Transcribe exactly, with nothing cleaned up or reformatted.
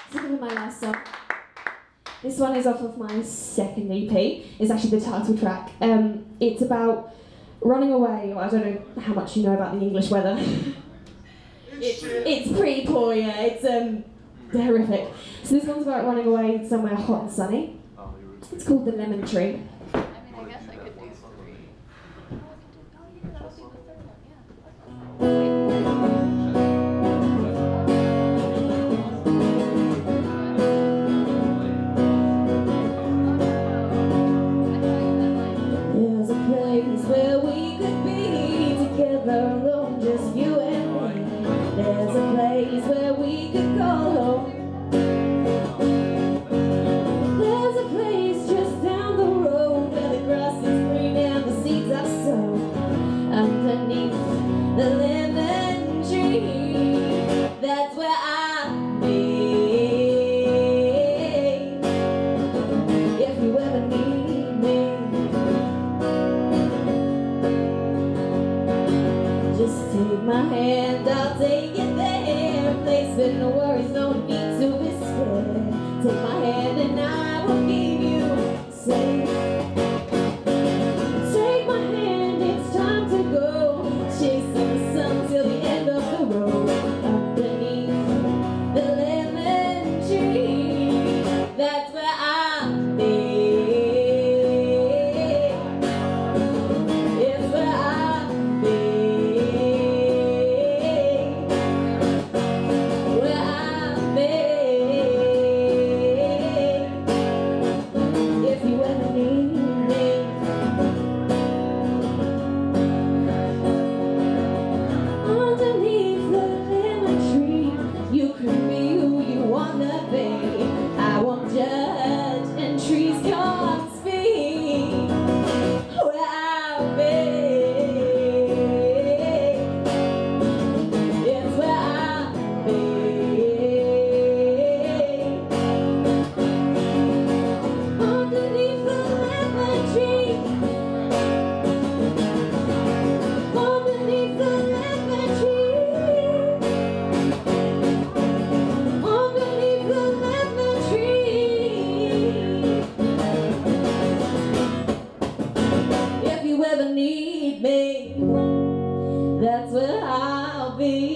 This is my last song. This one is off of my second E P. It's actually the title track. Um, it's about running away. Well, I don't know how much you know about the English weather. it's, it's pretty poor, yeah. It's um, horrific. So this one's about running away somewhere hot and sunny. It's called The Lemon Tree. I mean, I guess I could do three. Oh, yeah, that'll be the third one, yeah. There's a place where we could be together alone, just you and me. There's a place where we could call home. There's a place just down the road where the grass is green and the seeds are sown underneath the lemon tree. That's where I'll be if you ever need me. Just take my hand, I'll take it there. A place with no worries, no need to be scared. Take my hand and I will give you safe. Take my hand, it's time to go. Chasing the sun till the end of the road. Underneath the lemon tree, that's where I'll be. It's where I'll be. Where I'll be. If you ever need me. Underneath the lemon tree, you can be who you wanna be. I won't judge and trees can't speak. Where I'll be. It's where I'll be. Underneath the lemon tree. Underneath the lemon tree. Underneath the lemon tree. If you ever need me, that's where I'll be.